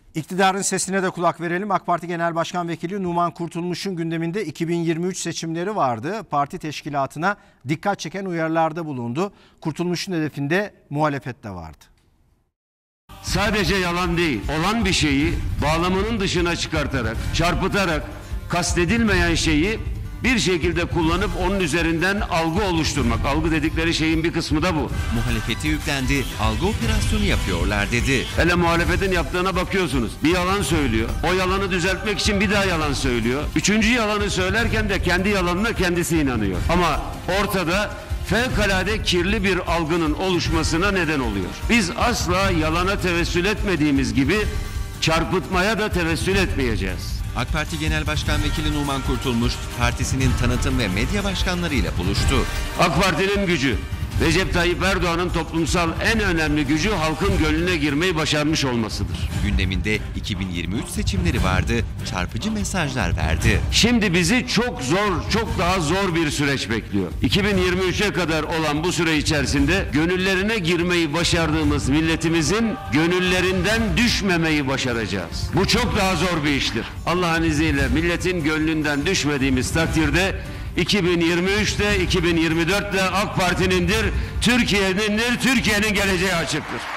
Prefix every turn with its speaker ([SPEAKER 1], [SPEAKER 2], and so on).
[SPEAKER 1] İktidarın sesine de kulak verelim. AK Parti Genel Başkan Vekili Numan Kurtulmuş'un gündeminde 2023 seçimleri vardı. Parti teşkilatına dikkat çeken uyarılarda bulundu. Kurtulmuş'un hedefinde muhalefet de vardı.
[SPEAKER 2] Sadece yalan değil, olan bir şeyi bağlamının dışına çıkartarak, çarpıtarak, kastedilmeyen şeyi bir şekilde kullanıp onun üzerinden algı oluşturmak. Algı dedikleri şeyin bir kısmı da bu.
[SPEAKER 3] Muhalefete yüklendi, algı operasyonu yapıyorlar dedi.
[SPEAKER 2] Hele muhalefetin yaptığına bakıyorsunuz. Bir yalan söylüyor. O yalanı düzeltmek için bir daha yalan söylüyor. Üçüncü yalanı söylerken de kendi yalanına kendisi inanıyor. Ama ortada fevkalade kirli bir algının oluşmasına neden oluyor. Biz asla yalana tevessül etmediğimiz gibi çarpıtmaya da tevessül etmeyeceğiz.
[SPEAKER 3] AK Parti Genel Başkan Vekili Numan Kurtulmuş, partisinin tanıtım ve medya başkanlarıyla buluştu.
[SPEAKER 2] AK Parti'nin gücü, Recep Tayyip Erdoğan'ın toplumsal en önemli gücü halkın gönlüne girmeyi başarmış olmasıdır.
[SPEAKER 3] Gündeminde 2023 seçimleri vardı, çarpıcı mesajlar verdi.
[SPEAKER 2] Şimdi bizi çok daha zor bir süreç bekliyor. 2023'e kadar olan bu süre içerisinde gönüllerine girmeyi başardığımız milletimizin gönüllerinden düşmemeyi başaracağız. Bu çok daha zor bir iştir. Allah'ın izniyle milletin gönlünden düşmediğimiz takdirde 2023'te 2024'te AK Parti'nindir, Türkiye'nindir, Türkiye'nin geleceği açıktır.